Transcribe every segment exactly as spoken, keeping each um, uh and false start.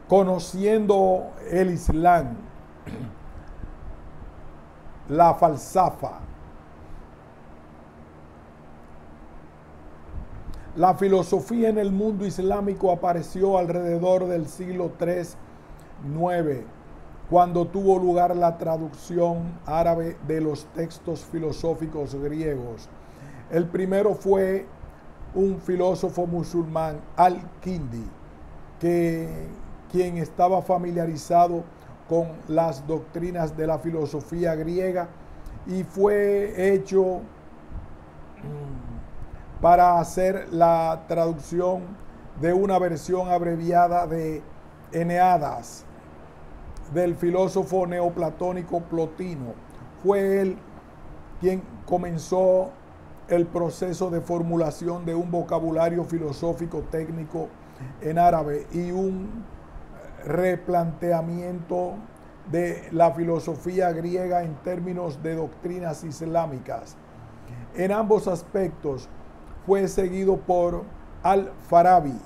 conociendo el Islam, la falsafa, la filosofía en el mundo islámico apareció alrededor del siglo tres nueve, cuando tuvo lugar la traducción árabe de los textos filosóficos griegos. El primero fue un filósofo musulmán, Al-Kindi, que, quien estaba familiarizado con las doctrinas de la filosofía griega y fue hecho para hacer la traducción de una versión abreviada de Eneadas del filósofo neoplatónico Plotino. Fue él quien comenzó el proceso de formulación de un vocabulario filosófico técnico en árabe y un replanteamiento de la filosofía griega en términos de doctrinas islámicas. En ambos aspectos fue seguido por Al-Farabi,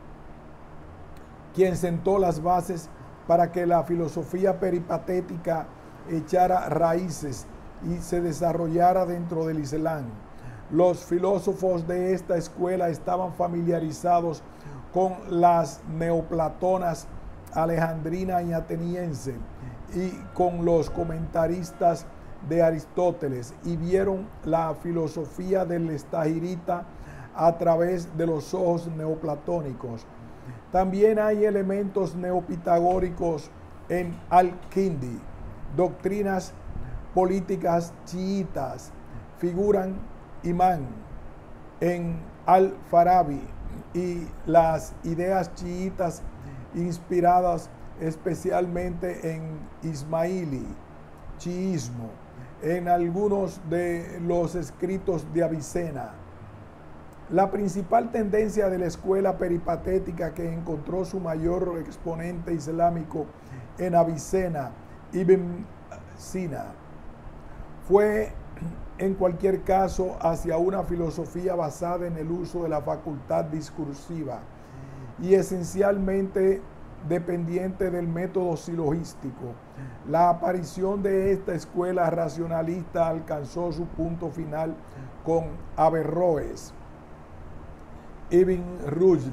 quien sentó las bases para que la filosofía peripatética echara raíces y se desarrollara dentro del Islam. Los filósofos de esta escuela estaban familiarizados con las neoplatonas alejandrina y ateniense y con los comentaristas de Aristóteles y vieron la filosofía del estagirita a través de los ojos neoplatónicos. También hay elementos neopitagóricos en Al-Kindi. Doctrinas políticas chiitas figuran imán en Al-Farabi y las ideas chiitas inspiradas especialmente en ismailí, chiismo, en algunos de los escritos de Avicena. La principal tendencia de la escuela peripatética, que encontró su mayor exponente islámico en Avicena, Ibn Sina, fue en cualquier caso hacia una filosofía basada en el uso de la facultad discursiva y esencialmente dependiente del método silogístico. La aparición de esta escuela racionalista alcanzó su punto final con Averroes, Ibn Rushd,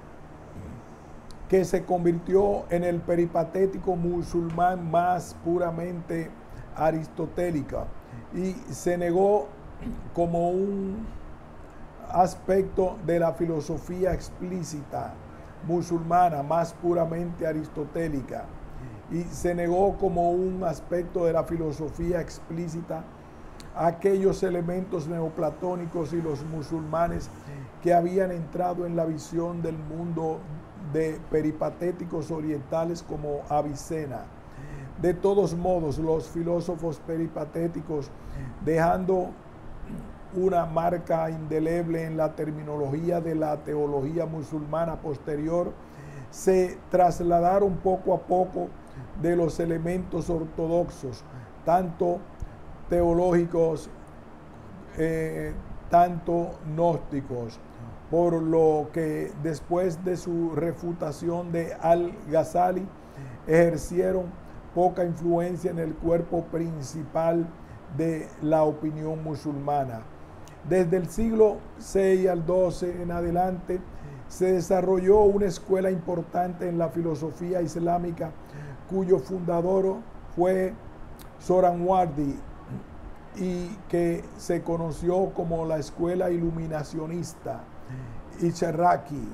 que se convirtió en el peripatético musulmán más puramente aristotélica y se negó como un aspecto de la filosofía explícita musulmana más puramente aristotélica y se negó como un aspecto de la filosofía explícita aquellos elementos neoplatónicos y los musulmanes que habían entrado en la visión del mundo de peripatéticos orientales como Avicena. De todos modos, los filósofos peripatéticos, dejando una marca indeleble en la terminología de la teología musulmana posterior, se trasladaron poco a poco de los elementos ortodoxos, tanto teológicos, eh, tanto gnósticos, por lo que después de su refutación de Al-Ghazali ejercieron poca influencia en el cuerpo principal de la opinión musulmana. Desde el siglo seis al doce en adelante se desarrolló una escuela importante en la filosofía islámica cuyo fundador fue Sohrawardi y que se conoció como la escuela iluminacionista Ishraqi,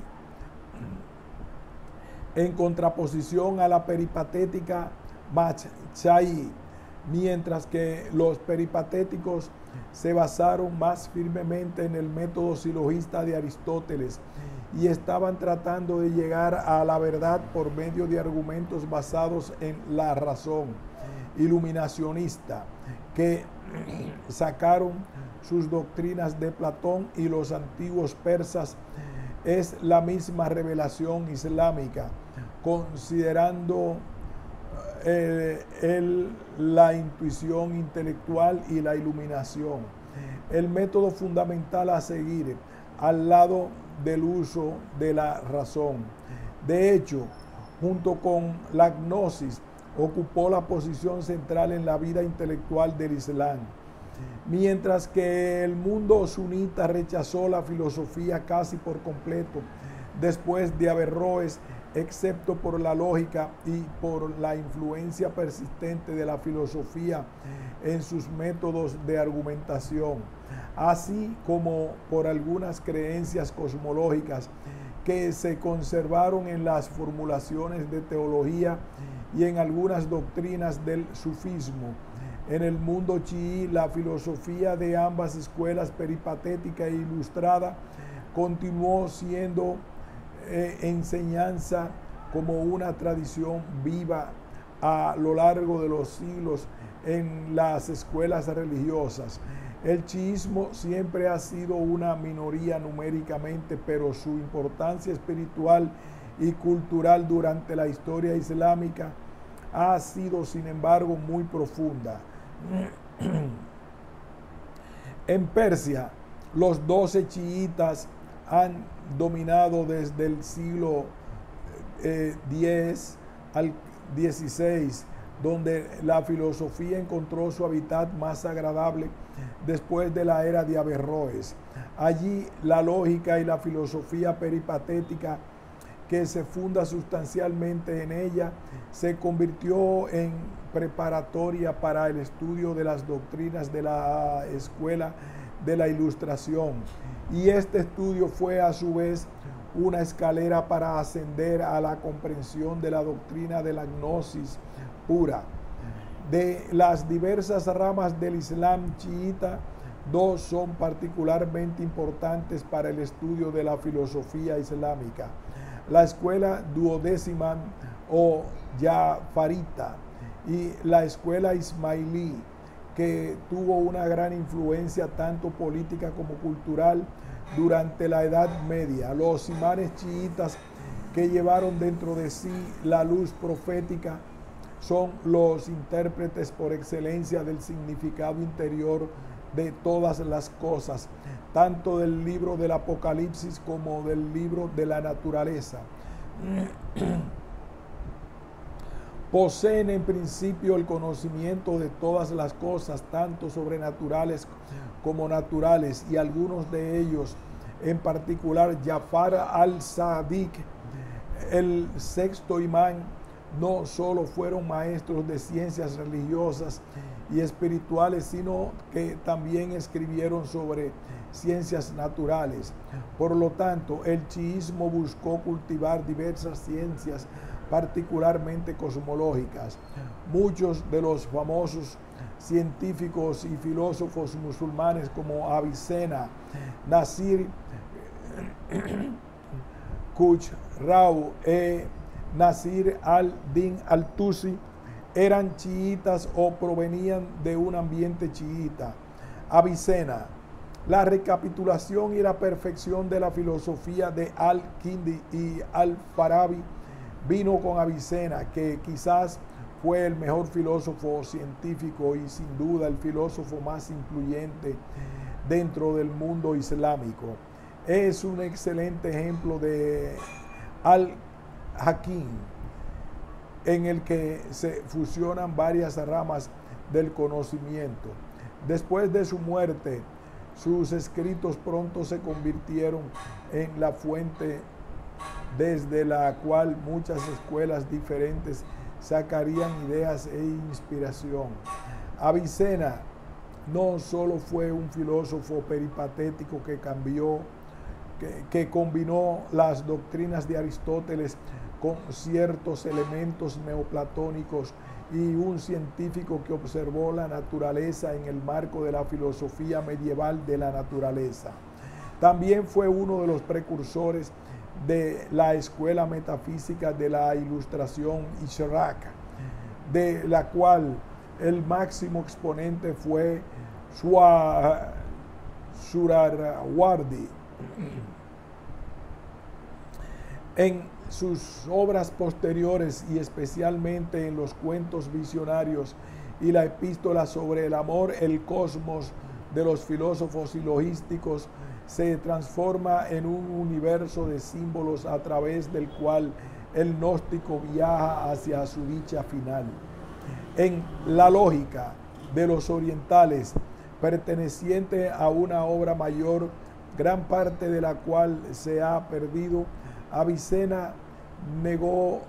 en contraposición a la peripatética Machai, mientras que los peripatéticos se basaron más firmemente en el método silogista de Aristóteles y estaban tratando de llegar a la verdad por medio de argumentos basados en la razón iluminacionista, que sacaron sus doctrinas de Platón y los antiguos persas. Es la misma revelación islámica, considerando eh, el, la intuición intelectual y la iluminación, el método fundamental a seguir al lado del uso de la razón. De hecho, junto con la gnosis, ocupó la posición central en la vida intelectual del Islam. Mientras que el mundo sunita rechazó la filosofía casi por completo después de Averroes, excepto por la lógica y por la influencia persistente de la filosofía en sus métodos de argumentación, así como por algunas creencias cosmológicas que se conservaron en las formulaciones de teología y en algunas doctrinas del sufismo. En el mundo chií, la filosofía de ambas escuelas, peripatética e ilustrada, continuó siendo eh, enseñanza como una tradición viva a lo largo de los siglos en las escuelas religiosas. El chiismo siempre ha sido una minoría numéricamente, pero su importancia espiritual y cultural durante la historia islámica ha sido, sin embargo, muy profunda. En Persia, los doce chiitas han dominado desde el siglo eh, diez al dieciséis, donde la filosofía encontró su hábitat más agradable después de la era de Averroes. Allí la lógica y la filosofía peripatética, que se funda sustancialmente en ella, se convirtió en preparatoria para el estudio de las doctrinas de la escuela de la Ilustración. Y este estudio fue a su vez una escalera para ascender a la comprensión de la doctrina de la gnosis pura. De las diversas ramas del Islam chiita, dos son particularmente importantes para el estudio de la filosofía islámica: la escuela duodécima o jafarita y la escuela ismailí, que tuvo una gran influencia tanto política como cultural durante la Edad Media. Los imanes chiitas, que llevaron dentro de sí la luz profética, son los intérpretes por excelencia del significado interior de todas las cosas, tanto del libro del Apocalipsis como del libro de la naturaleza. Poseen en principio el conocimiento de todas las cosas, tanto sobrenaturales como naturales, y algunos de ellos, en particular Jafar al-Sadiq, el sexto imán, no solo fueron maestros de ciencias religiosas y espirituales, sino que también escribieron sobre ciencias naturales. Por lo tanto, el chiismo buscó cultivar diversas ciencias, particularmente cosmológicas. Muchos de los famosos científicos y filósofos musulmanes como Avicena, Nasir Khusrau e Nasir al-Din al-Tusi eran chiitas o provenían de un ambiente chiita. Avicena: la recapitulación y la perfección de la filosofía de al-Kindi y al-Farabi vino con Avicena, que quizás fue el mejor filósofo científico y sin duda el filósofo más influyente dentro del mundo islámico. Es un excelente ejemplo de al-Hakim, en el que se fusionan varias ramas del conocimiento. Después de su muerte, sus escritos pronto se convirtieron en la fuente desde la cual muchas escuelas diferentes sacarían ideas e inspiración. Avicena no solo fue un filósofo peripatético que cambió, que, que combinó las doctrinas de Aristóteles con ciertos elementos neoplatónicos, y un científico que observó la naturaleza en el marco de la filosofía medieval de la naturaleza. También fue uno de los precursores de la escuela metafísica de la Ilustración Ishraq, de la cual el máximo exponente fue Suhrawardi. En sus obras posteriores, y especialmente en los cuentos visionarios y la epístola sobre el amor, el cosmos de los filósofos silogísticos se transforma en un universo de símbolos a través del cual el gnóstico viaja hacia su dicha final. En la lógica de los orientales, perteneciente a una obra mayor, gran parte de la cual se ha perdido, Avicena negó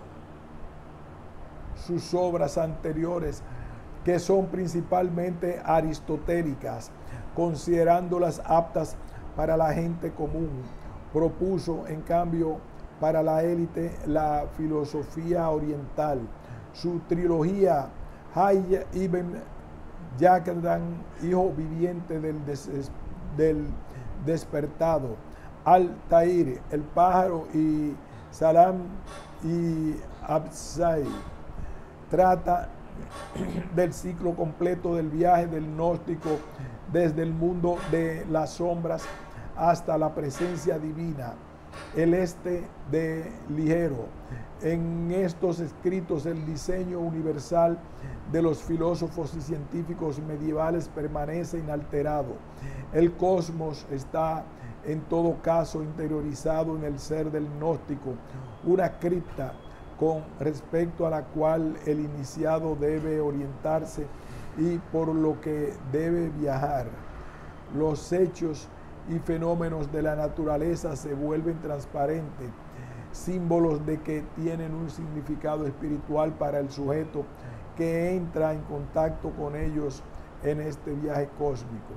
sus obras anteriores, que son principalmente aristotélicas, considerándolas aptas para la gente común. Propuso, en cambio, para la élite la filosofía oriental. Su trilogía, Hayy ibn Yaqdan, hijo viviente del, des del despertado, Al-Tahir, el pájaro, y Salam y Absai, trata del ciclo completo del viaje del gnóstico desde el mundo de las sombras hasta la presencia divina, el este de ligero. En estos escritos el diseño universal de los filósofos y científicos medievales permanece inalterado. El cosmos está en todo caso interiorizado en el ser del gnóstico, una cripta con respecto a la cual el iniciado debe orientarse y por lo que debe viajar. Los hechos y fenómenos de la naturaleza se vuelven transparentes, símbolos de que tienen un significado espiritual para el sujeto que entra en contacto con ellos en este viaje cósmico.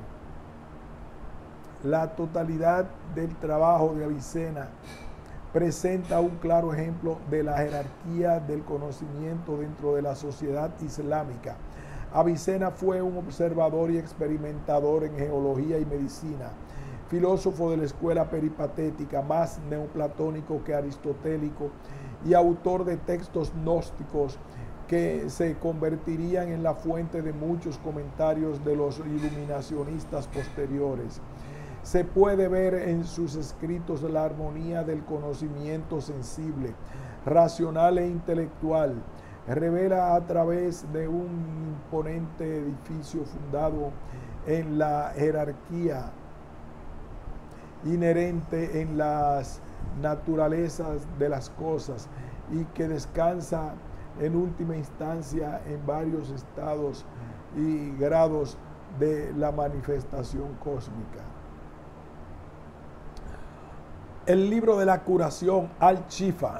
La totalidad del trabajo de Avicena presenta un claro ejemplo de la jerarquía del conocimiento dentro de la sociedad islámica. Avicena fue un observador y experimentador en geología y medicina, filósofo de la escuela peripatética, más neoplatónico que aristotélico, y autor de textos gnósticos que se convertirían en la fuente de muchos comentarios de los iluminacionistas posteriores. Se puede ver en sus escritos la armonía del conocimiento sensible, racional e intelectual. Revela a través de un imponente edificio fundado en la jerarquía inherente en las naturalezas de las cosas y que descansa en última instancia en varios estados y grados de la manifestación cósmica. El libro de la curación, Al-Shifa,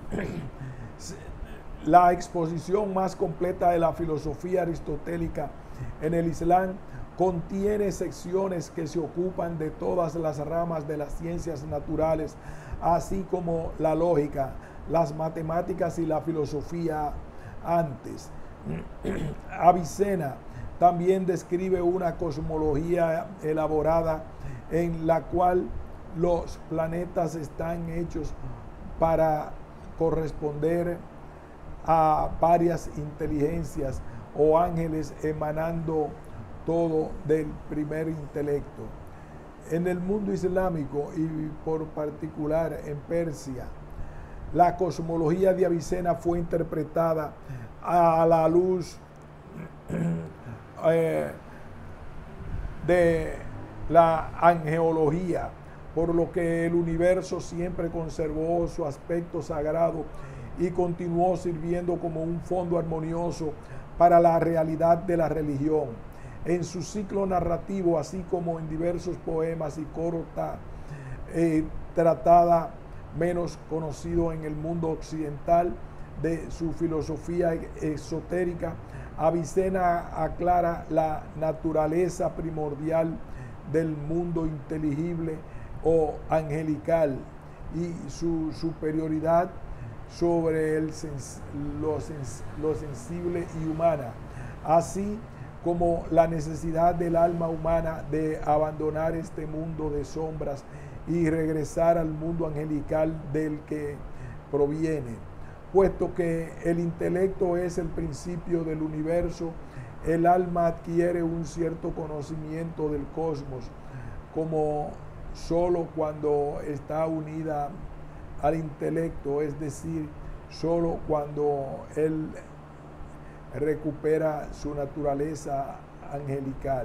la exposición más completa de la filosofía aristotélica en el Islam, contiene secciones que se ocupan de todas las ramas de las ciencias naturales, así como la lógica, las matemáticas y la filosofía antes. Avicena también describe una cosmología elaborada en la cual los planetas están hechos para corresponder a varias inteligencias o ángeles emanando todo del primer intelecto. En el mundo islámico y por particular en Persia, la cosmología de Avicena fue interpretada a la luz eh, de la angeología, por lo que el universo siempre conservó su aspecto sagrado y continuó sirviendo como un fondo armonioso para la realidad de la religión. En su ciclo narrativo, así como en diversos poemas y corta eh, tratada, menos conocido en el mundo occidental, de su filosofía esotérica, Avicena aclara la naturaleza primordial del mundo inteligible o angelical y su superioridad sobre el sens lo, sens lo sensible y humana, así como la necesidad del alma humana de abandonar este mundo de sombras y regresar al mundo angelical del que proviene. Puesto que el intelecto es el principio del universo, el alma adquiere un cierto conocimiento del cosmos, como solo cuando está unida al intelecto, es decir, solo cuando él recupera su naturaleza angelical.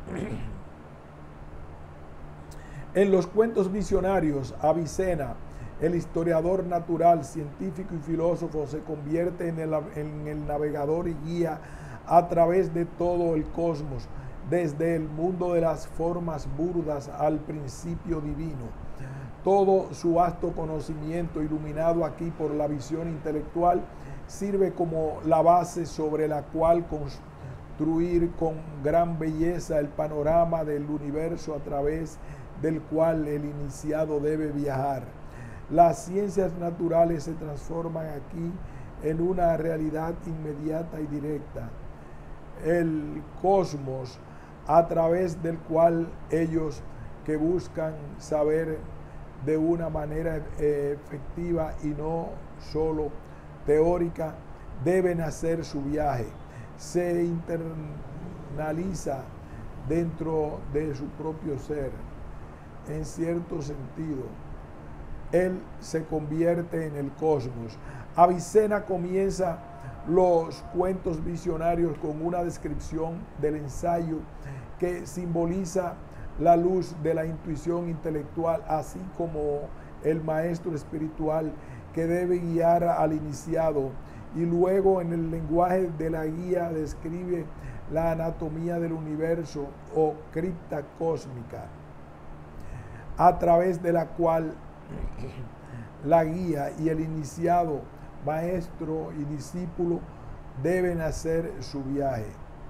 En los cuentos visionarios, Avicena el historiador natural, científico y filósofo se convierte en el, en el navegador y guía a través de todo el cosmos, desde el mundo de las formas burdas al principio divino. Todo su vasto conocimiento, iluminado aquí por la visión intelectual, sirve como la base sobre la cual construir con gran belleza el panorama del universo a través del cual el iniciado debe viajar. Las ciencias naturales se transforman aquí en una realidad inmediata y directa. El cosmos a través del cual ellos que buscan saber de una manera eh, efectiva y no solo teórica, deben hacer su viaje. Se internaliza dentro de su propio ser, en cierto sentido. Él se convierte en el cosmos. Avicena comienza los cuentos visionarios con una descripción del ensayo que simboliza la luz de la intuición intelectual, así como el maestro espiritual que debe guiar al iniciado, y luego en el lenguaje de la guía describe la anatomía del universo o cripta cósmica, a través de la cual la guía y el iniciado, maestro y discípulo, deben hacer su viaje.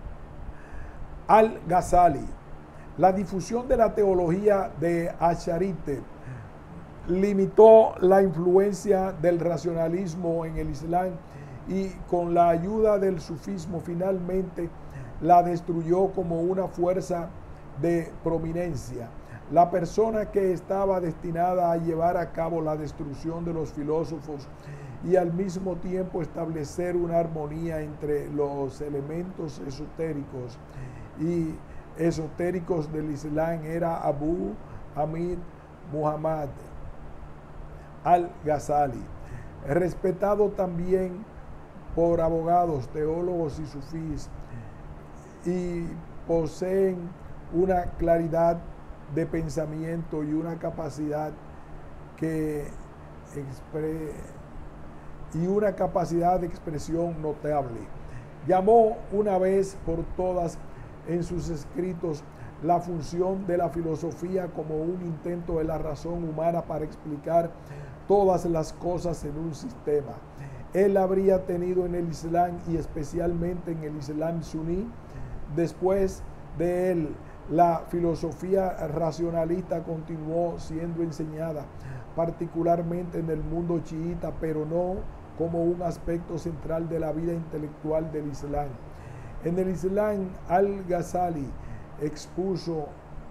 Al-Ghazali. La difusión de la teología de Asharite limitó la influencia del racionalismo en el Islam y con la ayuda del sufismo finalmente la destruyó como una fuerza de prominencia. La persona que estaba destinada a llevar a cabo la destrucción de los filósofos y al mismo tiempo establecer una armonía entre los elementos esotéricos y esotéricos del Islam era Abu Hamid Muhammad al-Ghazali, respetado también por abogados, teólogos y sufís, y poseen una claridad de pensamiento y una capacidad que expre y una capacidad de expresión notable. Llamó una vez por todas en sus escritos la función de la filosofía como un intento de la razón humana para explicar todas las cosas en un sistema. Él habría tenido en el Islam y especialmente en el Islam suní, después de él, la filosofía racionalista continuó siendo enseñada, particularmente en el mundo chiita, pero no como un aspecto central de la vida intelectual del Islam. En el Islam, al-Ghazali expuso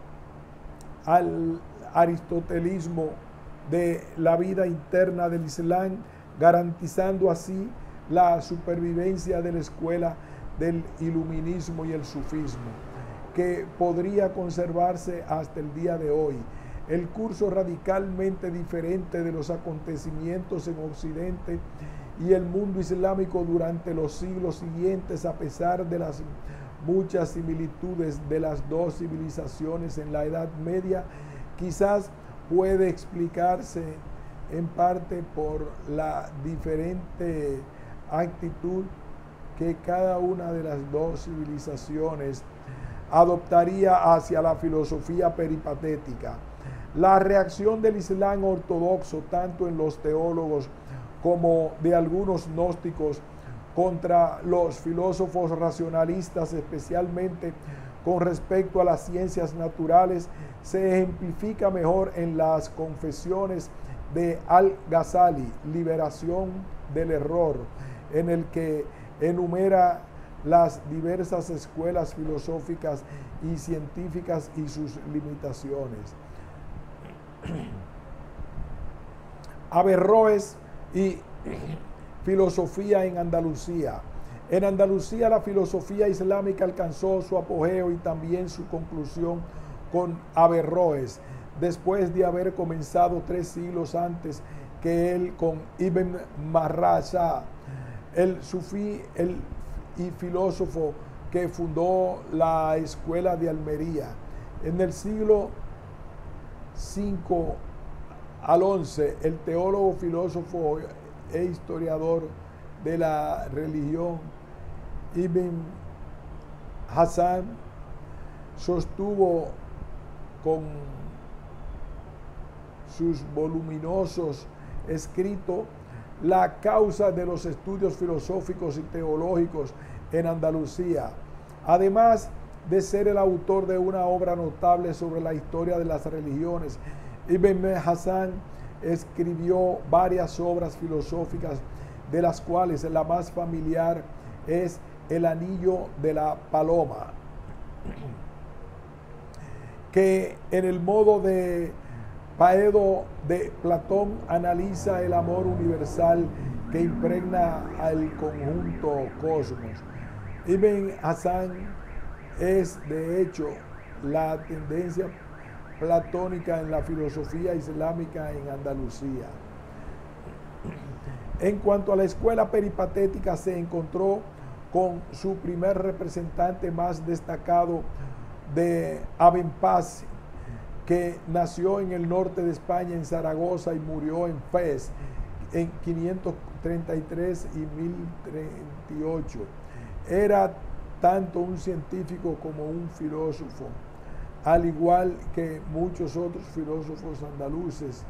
al aristotelismo de la vida interna del Islam, garantizando así la supervivencia de la escuela del iluminismo y el sufismo, que podría conservarse hasta el día de hoy. El curso radicalmente diferente de los acontecimientos en Occidente y el mundo islámico durante los siglos siguientes, a pesar de las muchas similitudes de las dos civilizaciones en la Edad Media, quizás puede explicarse en parte por la diferente actitud que cada una de las dos civilizaciones adoptaría hacia la filosofía peripatética. La reacción del Islam ortodoxo, tanto en los teólogos como de algunos gnósticos, contra los filósofos racionalistas, especialmente con respecto a las ciencias naturales, se ejemplifica mejor en las confesiones de al-Ghazali, Liberación del Error, en el que enumera las diversas escuelas filosóficas y científicas y sus limitaciones. Averroes y filosofía en Andalucía. En Andalucía la filosofía islámica alcanzó su apogeo y también su conclusión con Averroes, después de haber comenzado tres siglos antes que él con Ibn Marrasa, el sufí el, y filósofo que fundó la escuela de Almería. En el siglo cinco al once, el teólogo, filósofo e historiador de la religión Ibn Hazm sostuvo con sus voluminosos escritos la causa de los estudios filosóficos y teológicos en Andalucía, además de ser el autor de una obra notable sobre la historia de las religiones. Ibn Hazm escribió varias obras filosóficas, de las cuales la más familiar es El Anillo de la Paloma, que en el modo de Paedo de Platón analiza el amor universal que impregna al conjunto cosmos. Ibn Hazm es de hecho la tendencia platónica en la filosofía islámica en Andalucía. En cuanto a la escuela peripatética, se encontró con su primer representante más destacado de Ibn Paz, que nació en el norte de España, en Zaragoza, y murió en Fez en quinientos treinta y tres y mil treinta y ocho. Era tanto un científico como un filósofo, al igual que muchos otros filósofos andaluces.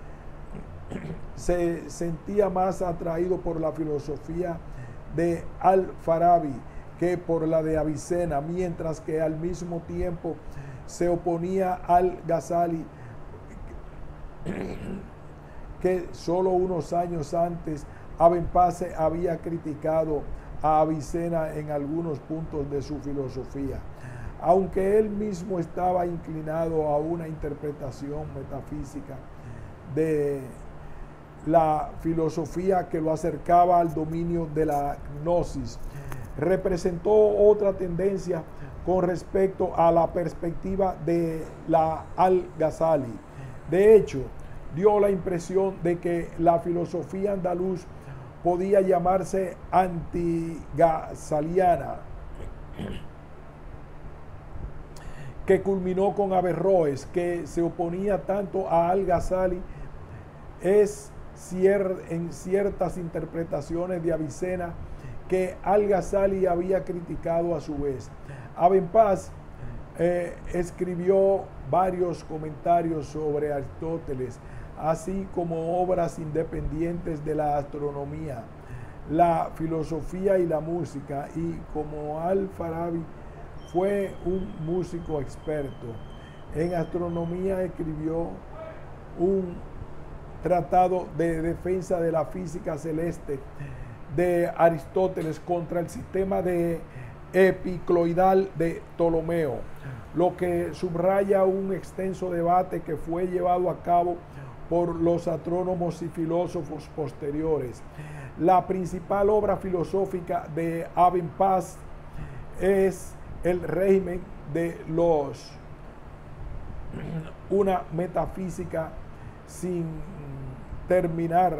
Se sentía más atraído por la filosofía de Al-Farabi que por la de Avicena, mientras que al mismo tiempo se oponía al Ghazali, que solo unos años antes Ibn Paz había criticado a Avicena en algunos puntos de su filosofía, aunque él mismo estaba inclinado a una interpretación metafísica de la filosofía que lo acercaba al dominio de la gnosis. Representó otra tendencia con respecto a la perspectiva de la Al-Ghazali. De hecho, dio la impresión de que la filosofía andaluz podía llamarse anti-ghazaliana, que culminó con Averroes, que se oponía tanto a Al-Ghazali es cier en ciertas interpretaciones de Avicena que Al-Ghazali había criticado a su vez. Ibn Paz eh, escribió varios comentarios sobre Aristóteles, así como obras independientes de la astronomía, la filosofía y la música, y como Al-Farabi fue un músico experto en astronomía, escribió un tratado de defensa de la física celeste de Aristóteles contra el sistema de epicloidal de Ptolomeo, lo que subraya un extenso debate que fue llevado a cabo por los astrónomos y filósofos posteriores. La principal obra filosófica de Ibn Paz es El régimen de los, una metafísica sin terminar.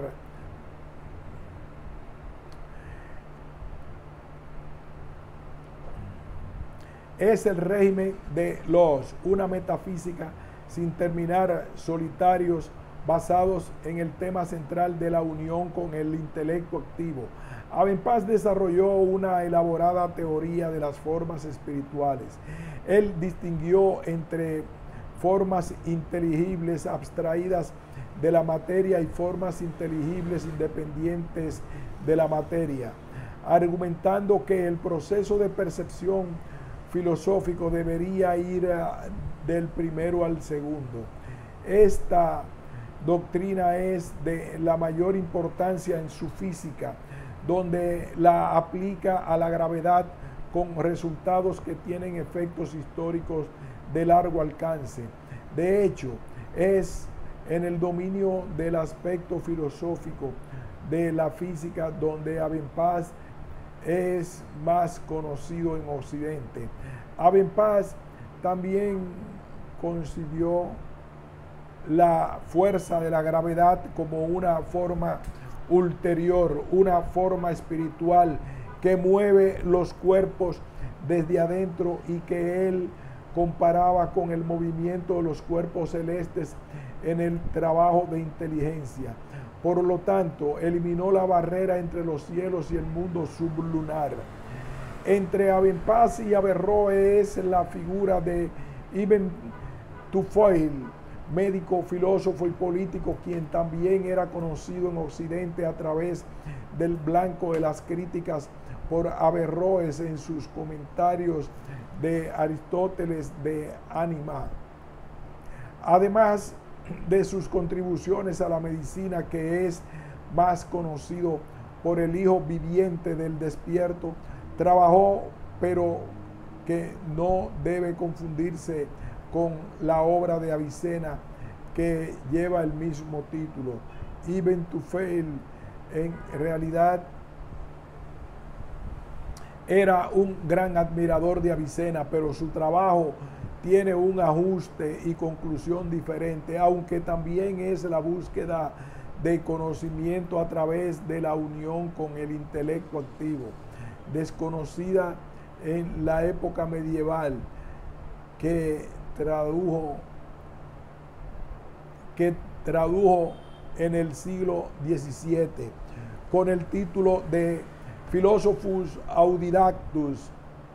Es el régimen de los, una metafísica sin terminar, solitarios, basados en el tema central de la unión con el intelecto activo. Ibn Paz desarrolló una elaborada teoría de las formas espirituales. Él distinguió entre formas inteligibles abstraídas de la materia y formas inteligibles independientes de la materia, argumentando que el proceso de percepción filosófico debería ir del primero al segundo. Esta doctrina es de la mayor importancia en su física, donde la aplica a la gravedad con resultados que tienen efectos históricos de largo alcance. De hecho, es en el dominio del aspecto filosófico de la física donde Ibn Paz es más conocido en Occidente. Ibn Paz también concibió la fuerza de la gravedad como una forma ulterior, una forma espiritual que mueve los cuerpos desde adentro y que él comparaba con el movimiento de los cuerpos celestes en el trabajo de inteligencia. Por lo tanto, eliminó la barrera entre los cielos y el mundo sublunar. Entre Abenpaz y Averroes es la figura de Ibn Tufail, médico, filósofo y político, quien también era conocido en Occidente a través del blanco de las críticas por Averroes en sus comentarios de Aristóteles de Ánima. Además de sus contribuciones a la medicina, que es más conocido por el hijo viviente del despierto, trabajó, pero que no debe confundirse con la obra de Avicena, que lleva el mismo título. Ibn Tufail en realidad era un gran admirador de Avicena, pero su trabajo tiene un ajuste y conclusión diferente, aunque también es la búsqueda de conocimiento a través de la unión con el intelecto activo, desconocida en la época medieval, que tradujo, que tradujo en el siglo diecisiete con el título de Philosophus Autodidactus,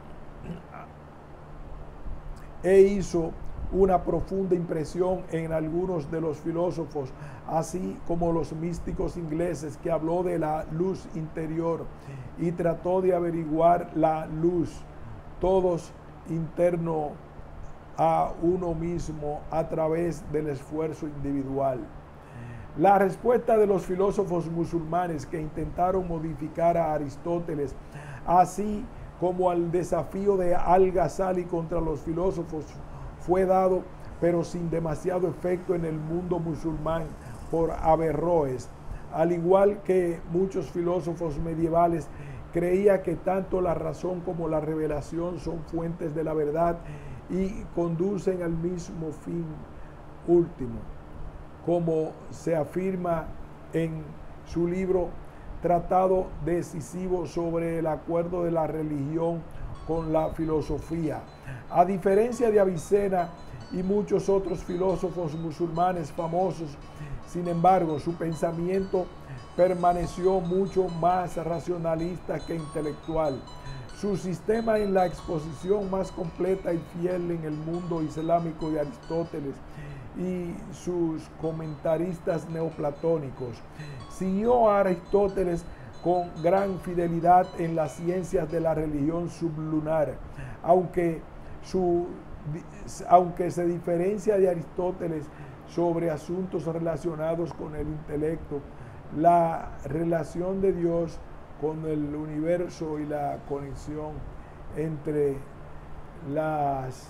e hizo una profunda impresión en algunos de los filósofos, así como los místicos ingleses, que habló de la luz interior y trató de averiguar la luz, todos interno a uno mismo a través del esfuerzo individual. La respuesta de los filósofos musulmanes que intentaron modificar a Aristóteles, así como al desafío de Al-Ghazali contra los filósofos, fue dado, pero sin demasiado efecto en el mundo musulmán, por Averroes. Al igual que muchos filósofos medievales, creía que tanto la razón como la revelación son fuentes de la verdad y conducen al mismo fin último, como se afirma en su libro Tratado decisivo sobre el acuerdo de la religión con la filosofía. A diferencia de Avicena y muchos otros filósofos musulmanes famosos, sin embargo, su pensamiento permaneció mucho más racionalista que intelectual. Su sistema en la exposición más completa y fiel en el mundo islámico de Aristóteles y sus comentaristas neoplatónicos. Siguió a Aristóteles con gran fidelidad en las ciencias de la religión sublunar, aunque, su, aunque se diferencia de Aristóteles sobre asuntos relacionados con el intelecto, la relación de Dios con el universo y la conexión entre las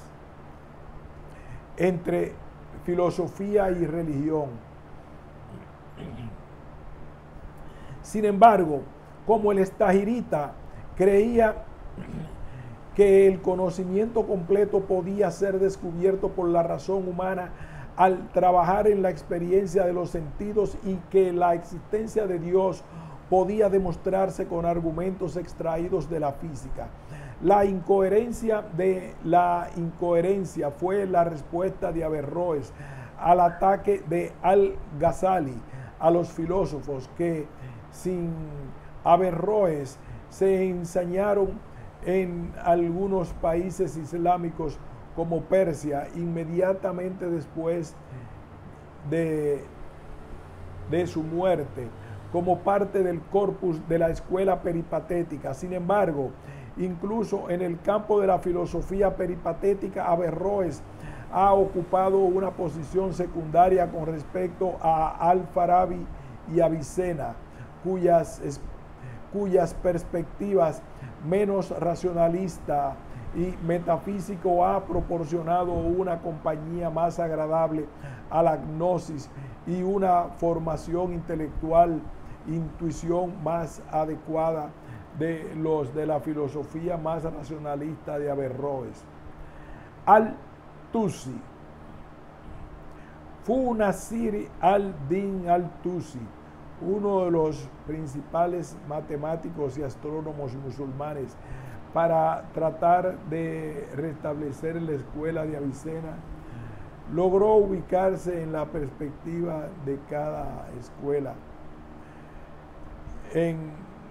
entre filosofía y religión. Sin embargo, como el estagirita creía que el conocimiento completo podía ser descubierto por la razón humana al trabajar en la experiencia de los sentidos y que la existencia de Dios podía demostrarse con argumentos extraídos de la física. La incoherencia de la incoherencia fue la respuesta de Averroes al ataque de Al-Ghazali a los filósofos que, sin Averroes, se ensañaron en algunos países islámicos como Persia inmediatamente después de, de su muerte, como parte del corpus de la escuela peripatética. Sin embargo, incluso en el campo de la filosofía peripatética, Averroes ha ocupado una posición secundaria con respecto a Al-Farabi y Avicena, cuyas, cuyas perspectivas menos racionalista y metafísico ha proporcionado una compañía más agradable a la gnosis y una formación intelectual, intuición más adecuada de los de la filosofía más racionalista de Averroes. Al-Tusi, Fu Nasir al-Din al-Tusi, uno de los principales matemáticos y astrónomos musulmanes, para tratar de restablecer la escuela de Avicena, logró ubicarse en la perspectiva de cada escuela. En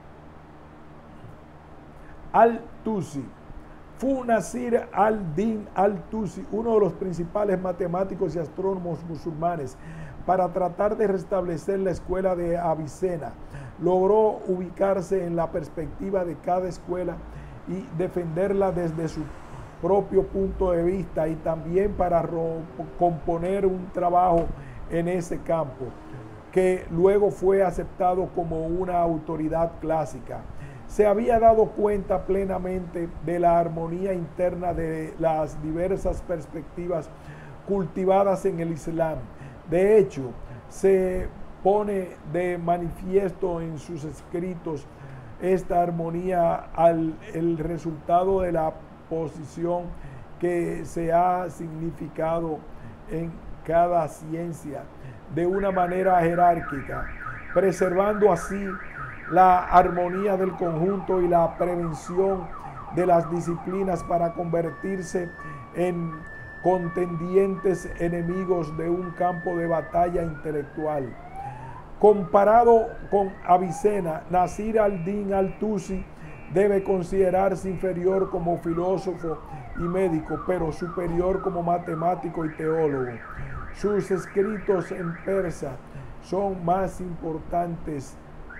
Al-Tusi, Fu Nasir al-Din al-Tusi, uno de los principales matemáticos y astrónomos musulmanes, para tratar de restablecer la escuela de Avicena, logró ubicarse en la perspectiva de cada escuela y defenderla desde su propio punto de vista, y también para componer un trabajo en ese campo, que luego fue aceptado como una autoridad clásica. Se había dado cuenta plenamente de la armonía interna de las diversas perspectivas cultivadas en el Islam. De hecho, se pone de manifiesto en sus escritos esta armonía al el resultado de la posición que se ha significado en cada ciencia de una manera jerárquica, preservando así la armonía del conjunto y la prevención de las disciplinas para convertirse en contendientes enemigos de un campo de batalla intelectual. Comparado con Avicena, Nasir al-Din al-Tusi debe considerarse inferior como filósofo y médico, pero superior como matemático y teólogo. Sus escritos en persa son más importantes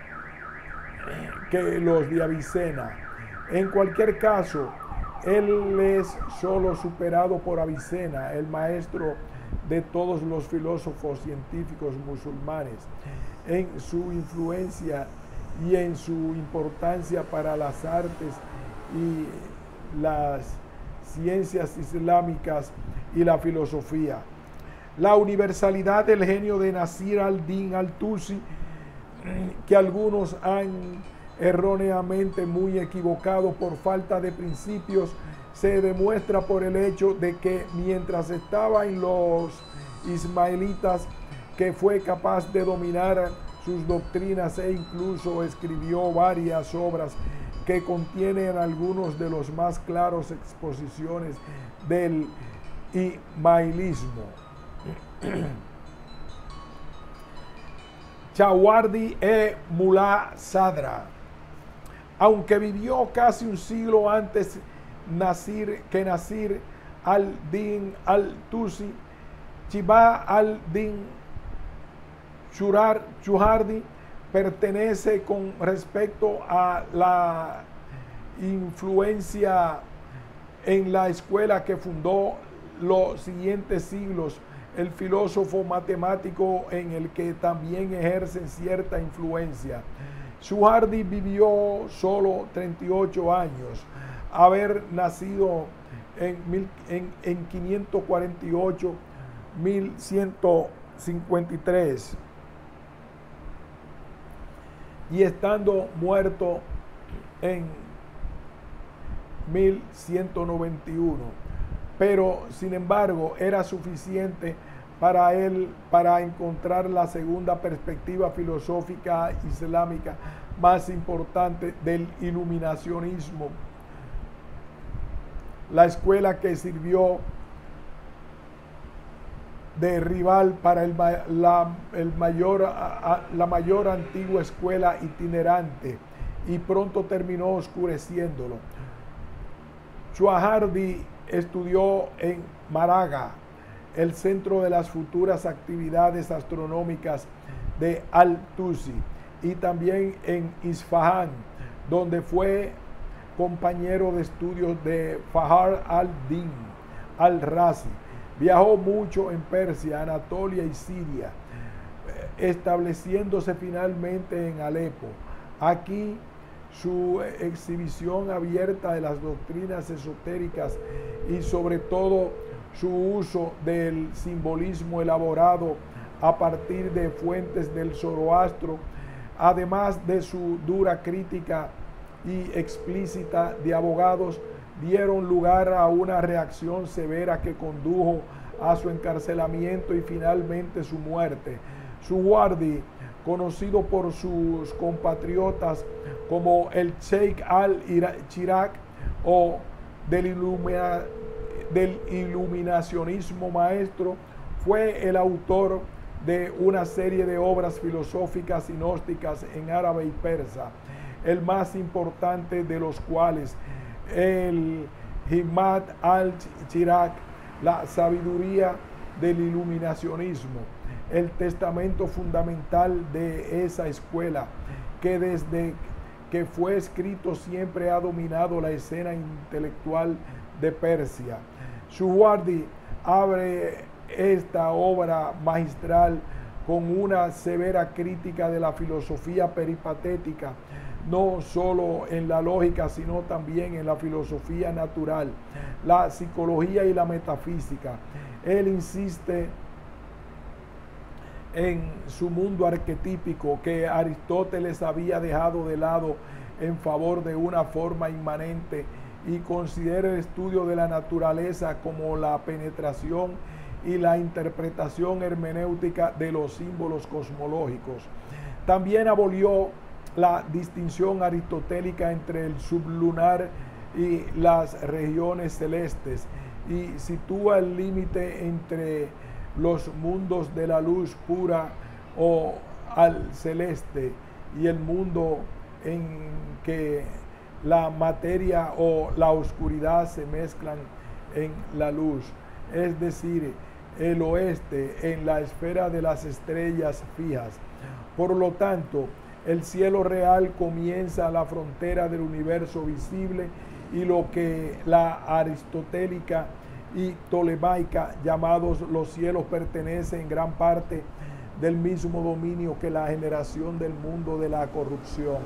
que los de Avicena. En cualquier caso, él es solo superado por Avicena, el maestro de todos los filósofos científicos musulmanes, en su influencia y en su importancia para las artes y las ciencias islámicas y la filosofía. La universalidad del genio de Nasir al-Din al-Tusi, que algunos han erróneamente muy equivocado por falta de principios, se demuestra por el hecho de que mientras estaba en los ismaelitas, que fue capaz de dominar sus doctrinas e incluso escribió varias obras que contienen algunos de los más claros exposiciones del ismaelismo. Chawardi e Mullah Sadra, aunque vivió casi un siglo antes Nasir, que Nasir al-Din al-Tusi, Chiba al-Din Chuhardi pertenece con respecto a la influencia en la escuela que fundó los siguientes siglos, el filósofo matemático en el que también ejercen cierta influencia. Chuhardi vivió solo treinta y ocho años, haber nacido en, mil, en, en quinientos cuarenta y ocho a mil ciento cincuenta y tres y estando muerto en mil ciento noventa y uno, pero sin embargo era suficiente para él para encontrar la segunda perspectiva filosófica islámica más importante del iluminacionismo, la escuela que sirvió de rival para el, la, el mayor, a, la mayor antigua escuela itinerante, y pronto terminó oscureciéndolo. Chuhardi estudió en Maraga, el centro de las futuras actividades astronómicas de al-Tusi, y también en Isfahán, donde fue compañero de estudios de Fahar al-Din al-Razi. Viajó mucho en Persia, Anatolia y Siria, estableciéndose finalmente en Alepo. Aquí su exhibición abierta de las doctrinas esotéricas y sobre todo su uso del simbolismo elaborado a partir de fuentes del Zoroastro, además de su dura crítica y explícita de abogados, dieron lugar a una reacción severa que condujo a su encarcelamiento y finalmente su muerte. Chuhardi, conocido por sus compatriotas como el Sheikh al-Chiraq, o del, ilumina, del iluminacionismo maestro, fue el autor de una serie de obras filosóficas y gnósticas en árabe y persa, el más importante de los cuales el Himmat al-Chiraq, la sabiduría del iluminacionismo, el testamento fundamental de esa escuela, que desde que fue escrito siempre ha dominado la escena intelectual de Persia. Suhrawardi abre esta obra magistral con una severa crítica de la filosofía peripatética, no solo en la lógica, sino también en la filosofía natural, la psicología y la metafísica. Él insiste en su mundo arquetípico que Aristóteles había dejado de lado en favor de una forma inmanente, y considera el estudio de la naturaleza como la penetración y la interpretación hermenéutica de los símbolos cosmológicos. También abolió la distinción aristotélica entre el sublunar y las regiones celestes, y sitúa el límite entre los mundos de la luz pura o al celeste y el mundo en que la materia o la oscuridad se mezclan en la luz, es decir, el oeste en la esfera de las estrellas fijas. Por lo tanto, el cielo real comienza a la frontera del universo visible, y lo que la aristotélica y tolemaica llamados los cielos pertenece en gran parte del mismo dominio que la generación del mundo de la corrupción.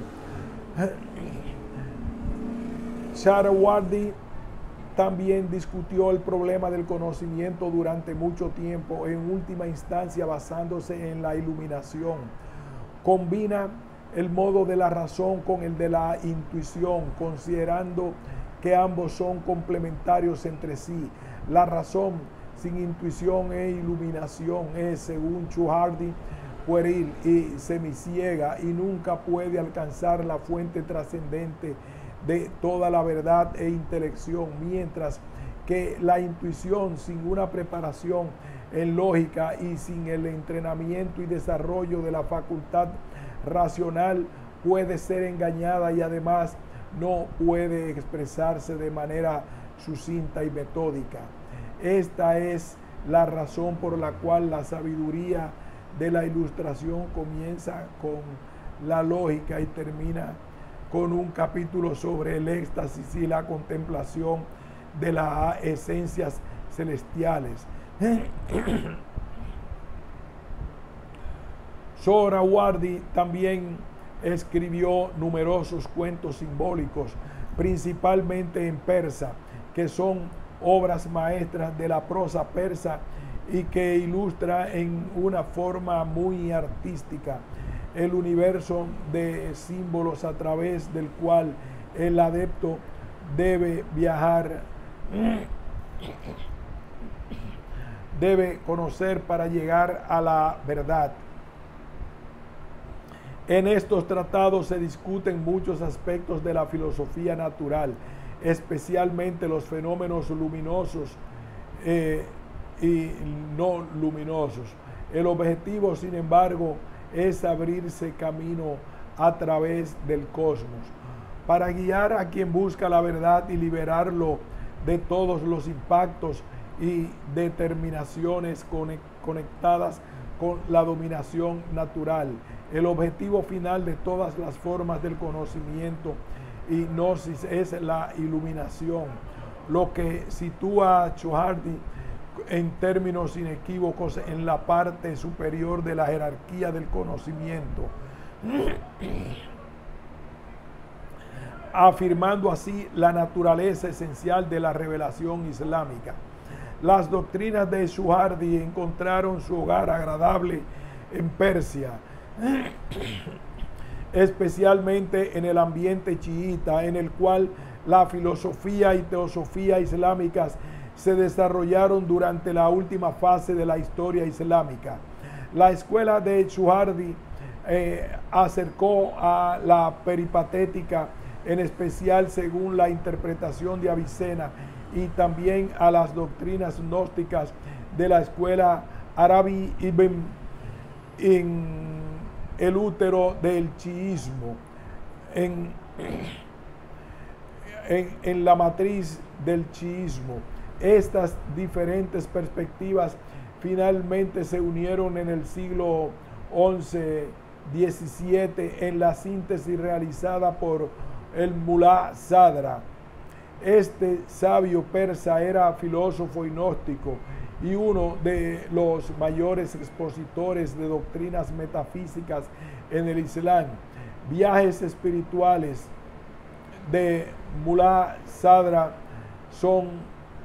Suhrawardi también discutió el problema del conocimiento durante mucho tiempo, en última instancia basándose en la iluminación. Combina el modo de la razón con el de la intuición, considerando que ambos son complementarios entre sí. La razón sin intuición e iluminación es, según Suhrawardi, pueril y semiciega, y nunca puede alcanzar la fuente trascendente de toda la verdad e intelección, mientras que la intuición, sin una preparación en lógica y sin el entrenamiento y desarrollo de la facultad racional, puede ser engañada y además no puede expresarse de manera sucinta y metódica. Esta es la razón por la cual la sabiduría de la Ilustración comienza con la lógica y termina con un capítulo sobre el éxtasis y la contemplación de las esencias celestiales. Suhrawardi también escribió numerosos cuentos simbólicos, principalmente en persa, que son obras maestras de la prosa persa y que ilustra en una forma muy artística el universo de símbolos a través del cual el adepto debe viajar, debe conocer para llegar a la verdad. En estos tratados se discuten muchos aspectos de la filosofía natural, especialmente los fenómenos luminosos eh, y no luminosos. El objetivo, sin embargo, es abrirse camino a través del cosmos, para guiar a quien busca la verdad y liberarlo de todos los impactos y determinaciones conectadas con la dominación natural. El objetivo final de todas las formas del conocimiento y gnosis es la iluminación, lo que sitúa a Suhrawardi en términos inequívocos en la parte superior de la jerarquía del conocimiento, afirmando así la naturaleza esencial de la revelación islámica. Las doctrinas de Suhrawardi encontraron su hogar agradable en Persia, especialmente en el ambiente chiita, en el cual la filosofía y teosofía islámicas se desarrollaron durante la última fase de la historia islámica. La escuela de Suhrawardi eh, acercó a la peripatética en especial según la interpretación de Avicena, y también a las doctrinas gnósticas de la escuela Arabi ibn en el útero del chiismo, en, en, en la matriz del chiismo. Estas diferentes perspectivas finalmente se unieron en el siglo once diecisiete en la síntesis realizada por el Mulá Sadra. Este sabio persa era filósofo y gnóstico y uno de los mayores expositores de doctrinas metafísicas en el Islam. Viajes espirituales de Mulá Sadra son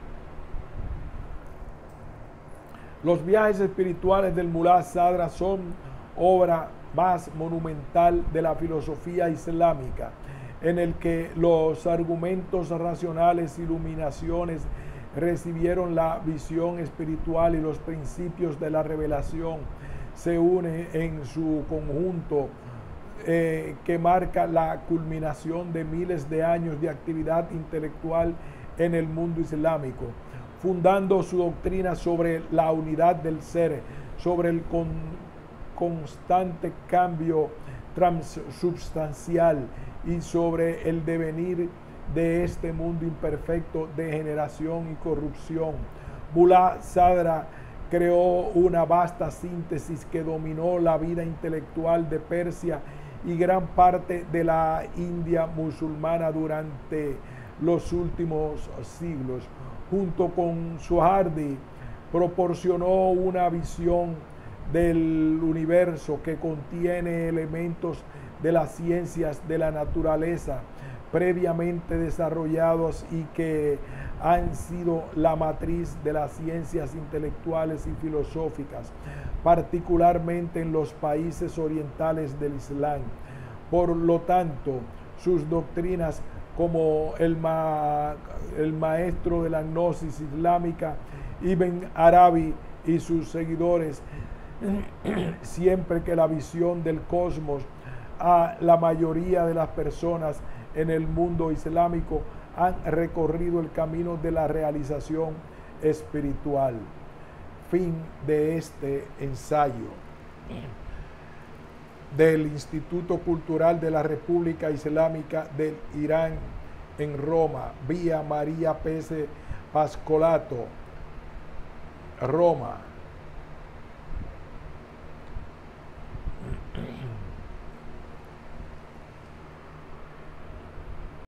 Los viajes espirituales del Mulá Sadra son obra más monumental de la filosofía islámica, en el que los argumentos racionales, iluminaciones, recibieron la visión espiritual y los principios de la revelación se unen en su conjunto eh, que marca la culminación de miles de años de actividad intelectual en el mundo islámico, fundando su doctrina sobre la unidad del ser, sobre el con, constante cambio transubstancial y sobre el devenir de este mundo imperfecto de generación y corrupción. Mulá Sadra creó una vasta síntesis que dominó la vida intelectual de Persia y gran parte de la India musulmana durante los últimos siglos. Junto con Suhardi, proporcionó una visión del universo que contiene elementos de las ciencias de la naturaleza previamente desarrollados y que han sido la matriz de las ciencias intelectuales y filosóficas, particularmente en los países orientales del Islam. Por lo tanto, sus doctrinas como el, ma, el maestro de la gnosis islámica, Ibn Arabi, y sus seguidores, siempre que la visión del cosmos a la mayoría de las personas en el mundo islámico han recorrido el camino de la realización espiritual. Fin de este ensayo del Instituto Cultural de la República Islámica del Irán en Roma, vía María Pese Pascolato, Roma.